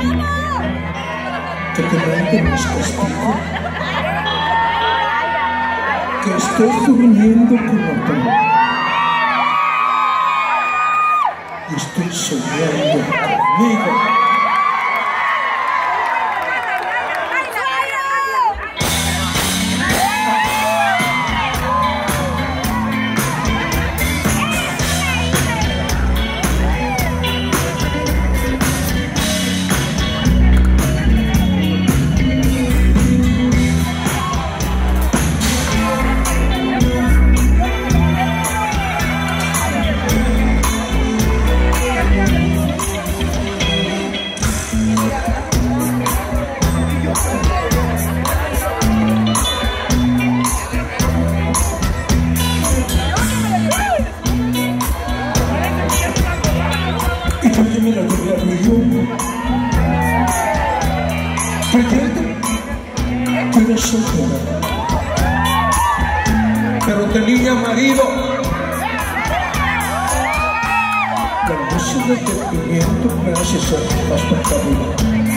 que te manden más castigo, que estés durmiendo con otro y estoy soñando conmigo. Creyendo que era soltera, pero tenía marido. La luz del sentimiento me hace ser más pecadora.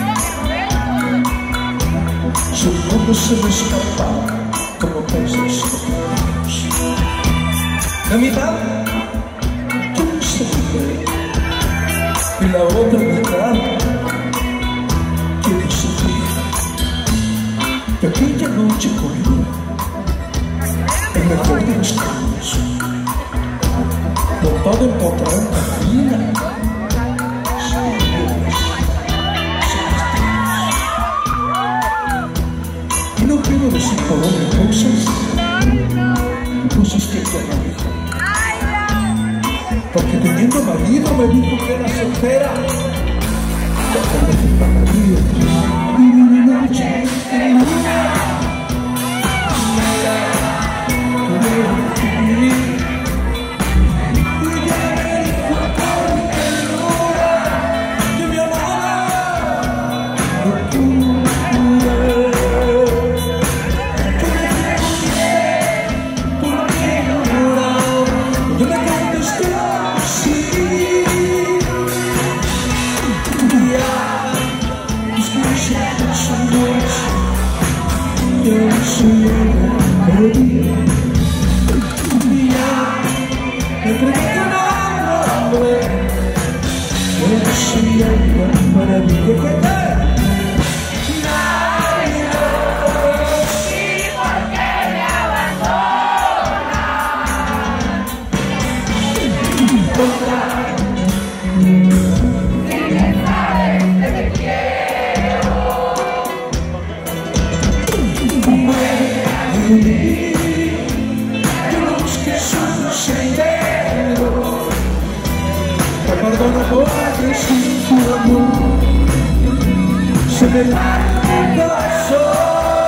Su mundo se me escapaba como peces pequeños. La mitad yo no sé qué, y la otra mitad quiero sufrir. De aquella noche corrió el mejor de los caminos, montado en potranca fina, sin nubes, sin estrellas. Y no quiero decir por dónde cosas que ella no dijo, porque teniendo marido me dijo que era soltera. Perdona porque sin tu amor se me parte el corazón.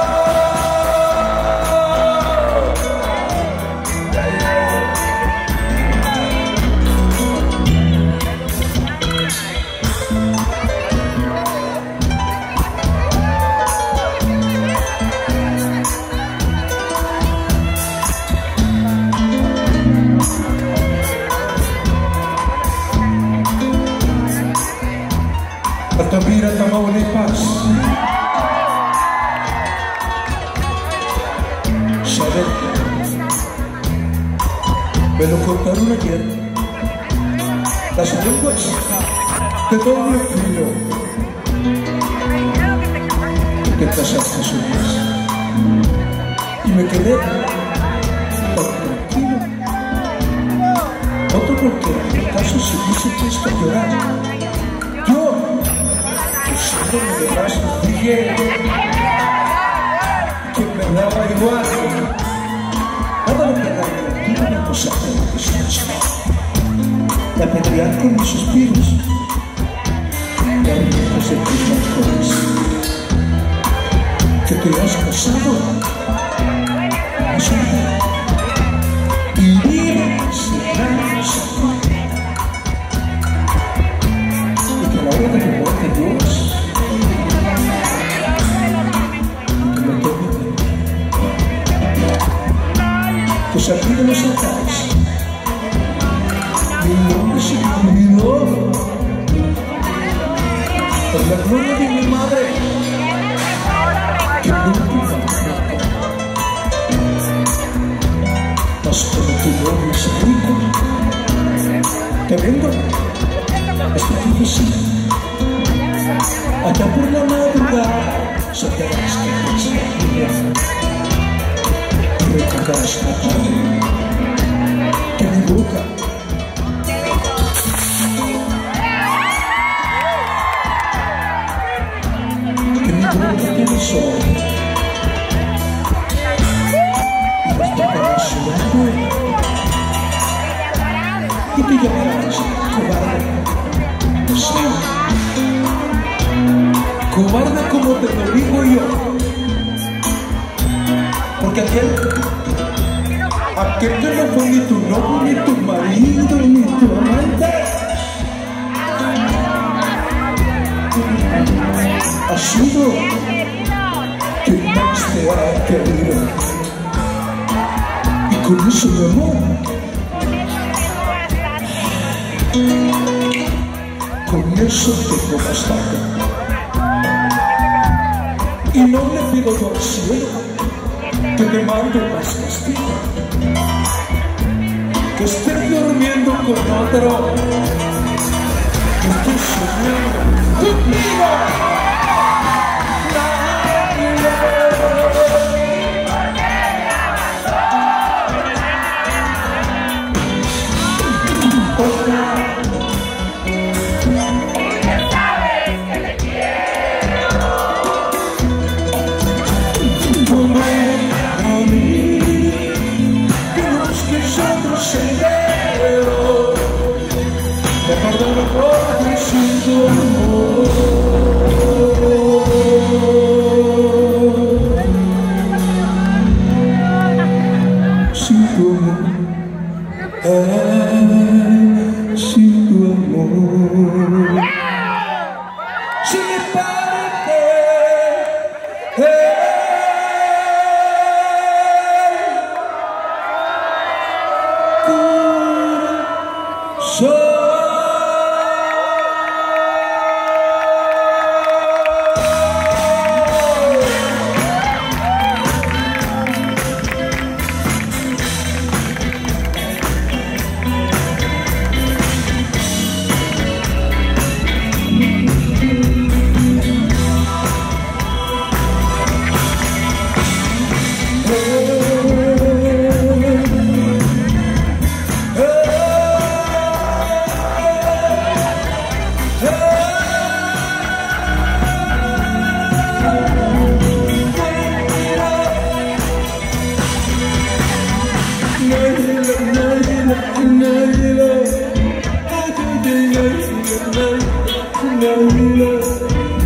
Altamira, Tamaulipas. ¿Saben? Me lo contaron ayer. Las lenguas de doble filo. Te casaste solas y me quedé tan tranquilo. Otro porque en el caso se hubiese puesto a llorar. Yo me dejaste, dije que me daba igual. Nada lo que haga, una cosa de la distancia. La pelear con mis suspiros, cariños de tus balcones. Que te has casado, no sé, y vives años aquí. Y que a la hora de que muerte Dios, pues aquí de los altares mi nombre se me olvidó. por la gloria de mi madre, que nunca faltó. Mas como tu novio es rico, te vendo esta difícil. Allá por la madrugada sabrás que es la niña. Recordarás la tarde que mi boca tiene sol. Y despertarás llorando y te llamarás cobarde. Sí, cobarde como te lo digo yo, porque aquel que no fue ni tu novio, ni tu marido, ni tu amante, ha sido quien más te ha querido. Y con eso, mi amor, con eso tengo bastante. Y no le pido yo al cielo que me mande más castigo, que esté durmiendo con otro, que esté soñando conmigo. Sin tu amor, sin mi parte, no,